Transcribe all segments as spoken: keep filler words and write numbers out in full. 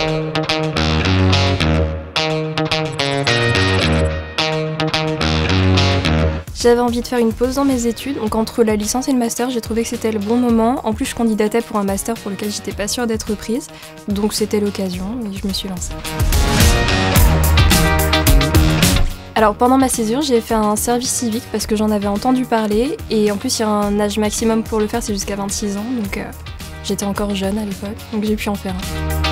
J'avais envie de faire une pause dans mes études, donc entre la licence et le master, j'ai trouvé que c'était le bon moment. En plus, je candidatais pour un master pour lequel j'étais pas sûre d'être prise, donc c'était l'occasion et je me suis lancée. Alors pendant ma césure, j'ai fait un service civique parce que j'en avais entendu parler et en plus il y a un âge maximum pour le faire, c'est jusqu'à vingt-six ans, donc euh, j'étais encore jeune à l'époque, donc j'ai pu en faire un.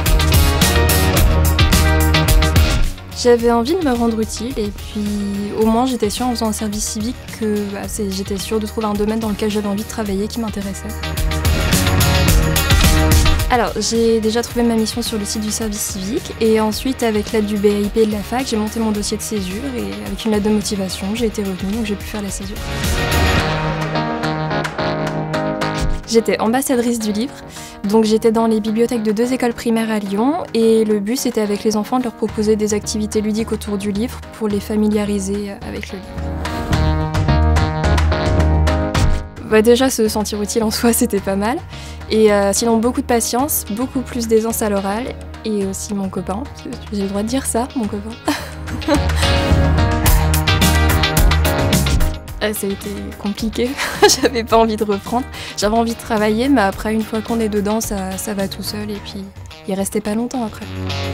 J'avais envie de me rendre utile et puis au moins j'étais sûre en faisant un service civique que bah, j'étais sûre de trouver un domaine dans lequel j'avais envie de travailler qui m'intéressait. Alors j'ai déjà trouvé ma mission sur le site du service civique et ensuite avec l'aide du B A I P et de la fac j'ai monté mon dossier de césure et avec une lettre de motivation j'ai été retenue donc j'ai pu faire la césure. J'étais ambassadrice du livre, donc j'étais dans les bibliothèques de deux écoles primaires à Lyon et le but c'était avec les enfants de leur proposer des activités ludiques autour du livre pour les familiariser avec le livre. Bah déjà se sentir utile en soi c'était pas mal et euh, sinon beaucoup de patience, beaucoup plus d'aisance à l'oral et aussi mon copain, j'ai le droit de dire ça, mon copain. Ah, ça a été compliqué, j'avais pas envie de reprendre, j'avais envie de travailler mais après une fois qu'on est dedans ça, ça va tout seul et puis il restait pas longtemps après.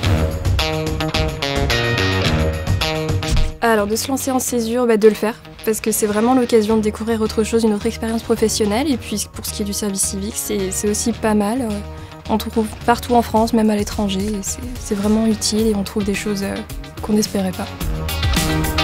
Alors de se lancer en césure, bah, de le faire parce que c'est vraiment l'occasion de découvrir autre chose, une autre expérience professionnelle et puis pour ce qui est du service civique c'est aussi pas mal, on trouve partout en France, même à l'étranger et c'est vraiment utile et on trouve des choses qu'on n'espérait pas.